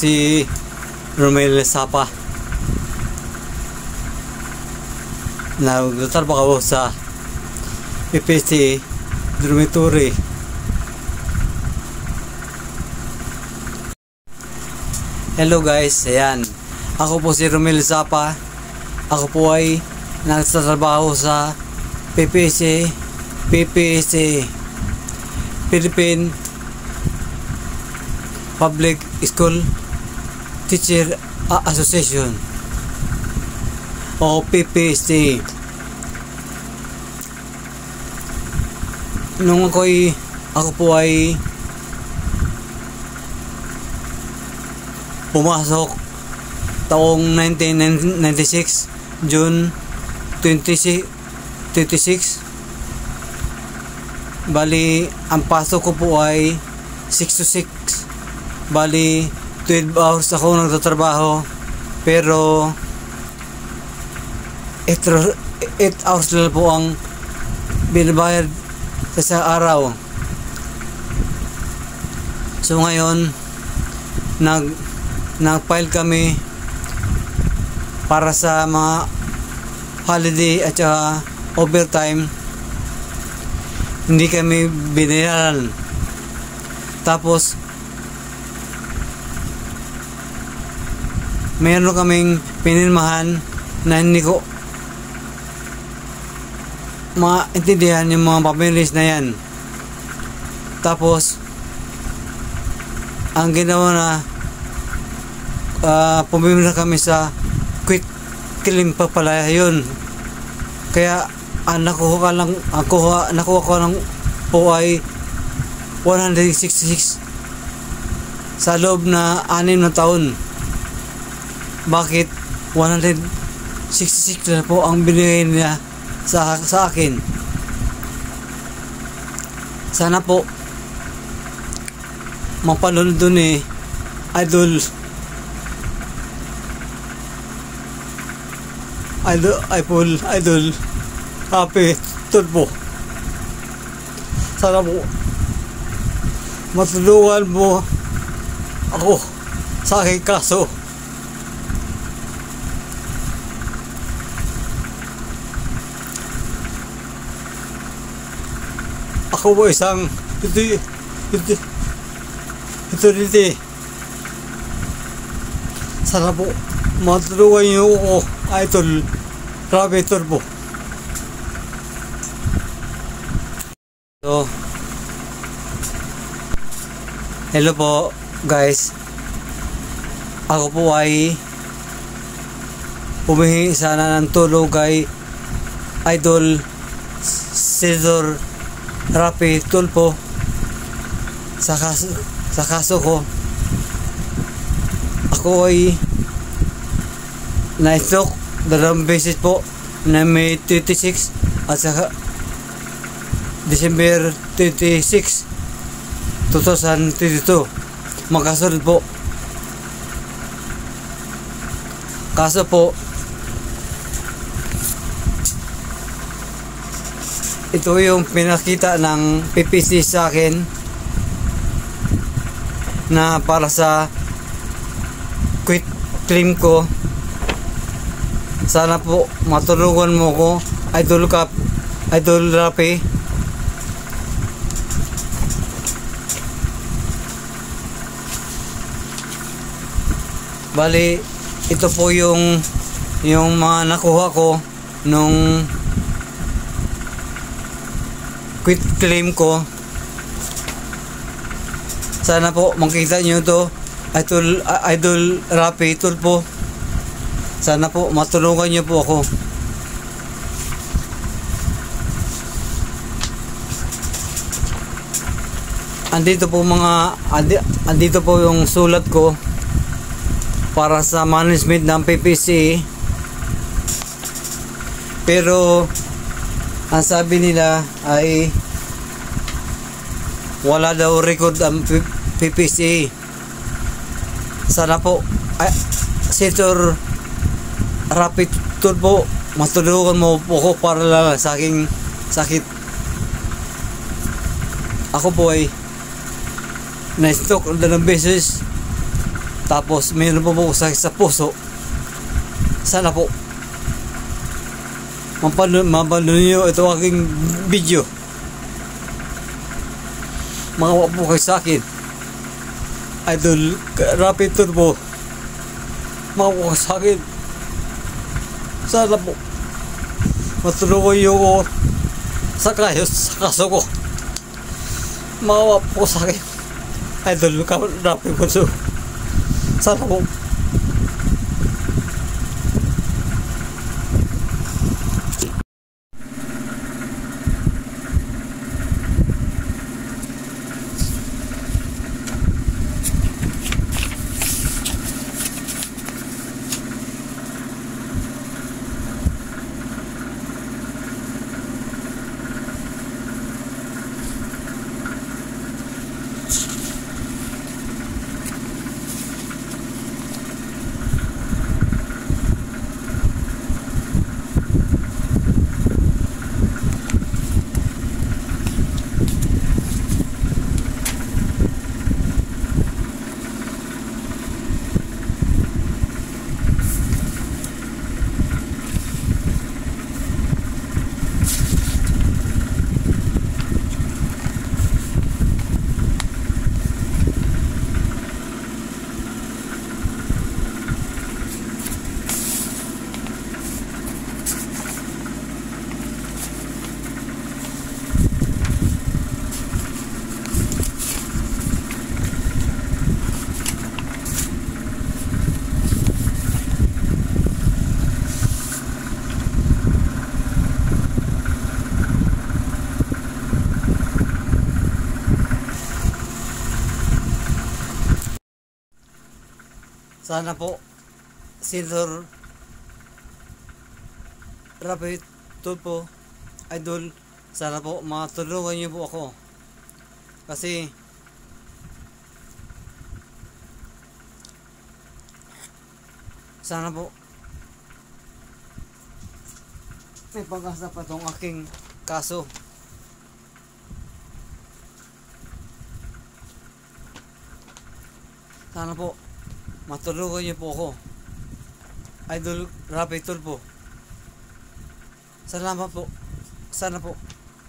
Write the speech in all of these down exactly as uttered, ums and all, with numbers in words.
si Romel Sapa. Nagtatrabaho sa P P S C dormitory. Hello guys, ayan. Ako po si Romel Sapa. Ako po ay nagtatrabaho sa P P S C P P S C Philippine Public School Teacher Association o P P S C. Nung ako ay ako po ay pumasok taong nineteen ninety-six, June twenty-six. Bali, ang pasok ko po ay six to six. Bali, twelve hours ako nagtatrabaho. Pero eight hours lang po ang binabayad sa araw. So ngayon, nag nag-file kami para sa mga holiday at saka overtime. Hindi kami binayaran. Tapos meron kaming pinirmahan na hindi ko maintindihan yung mga papeles na yan. Tapos ang ginawa na uh, pumimira kami sa quit claim pa pala yun. Kaya ang nakuha ka lang ako, nakuha ko lang po ay one hundred sixty-six sa loob na anim na taon. Bakit one hundred sixty-six na po ang binigay niya sa, sa akin? Sana po mapanood dun eh, idol idol idol idol Happy Turbo. Sana po matulungan mo ako sa aking kaso. Ako po isang ito ito ito dito. Sana po matulungan niyo ako, idol Happy Turbo. So, hello po guys. Ako po ay humihingi sana ng tulong kay idol Cesar Rapi Tulfo sa kaso, sa kaso ko. Ako ay na-stroke dalawang beses po na May twenty-six at saka December twenty-six, twenty twenty-two. Magkasunod po. Kaso po, ito yung pinakita ng P P S C sa akin na para sa quit claim ko. Sana po matulungan mo ko, idol Kap, idol Rapi. Bali, ito po yung yung mga nakuha ko nung quit claim ko. Sana po makita nyo to, idol, idol Rapi Tulfo. Sana po matulungan nyo po ako. Andito po mga andi, andito po yung sulat ko para sa management ng P P S C. Pero ang sabi nila ay wala daw record ang P P S C. Sana po ay, Senator Rapi Tulfo, matulungan mo po ko para lang sa aking sakit. Ako po ay na-stroke dalawang beses. Tapos mayroon po po sakit sa puso. Sana po mapanood nyo ito aking video. Mga po kayo sa akin. Idol Rapid Turbo. Mga po kayo sa akin. Sana po matulungan nyo ko sa kayo sa kaso ko. Mga po sa akin. Idol Rapid Turbo. Sana po Sana po, Senator Rapid Turbo, Idol, sana po matulungan niyo po ako. Kasi sana po may pag-asa pa tong aking kaso. Sana po matulungan niyo po ako. Idol Rapid Turbo. Salamat po. Sana po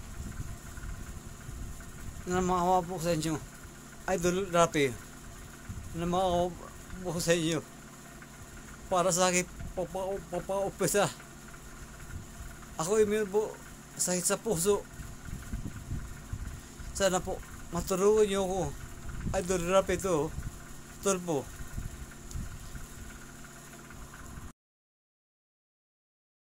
na maawa po sa inyo. Idol Rapid. Na maawa po sa inyo. Para sa akin papa-upisa. Ako ay meron po sakit sa puso. Sana po matulungan niyo ako. Idol Rapid Turbo.